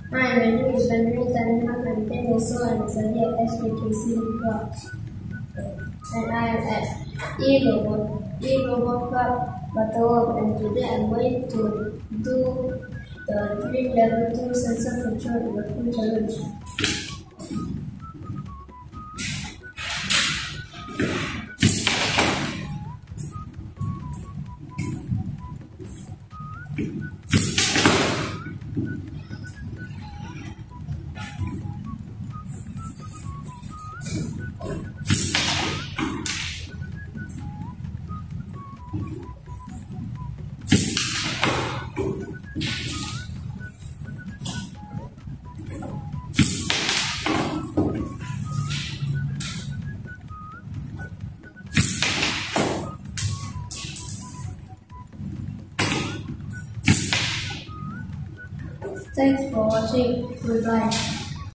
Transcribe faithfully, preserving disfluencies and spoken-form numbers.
Hi, my name is Benjamin Tanima. I'm ten years old and I study at S K K C Club. And I am at E-Robot, E-Robot Club Battle, and today I'm going to do the Dream Level two Sensor Control in the Full Challenge. Thanks for watching. Goodbye.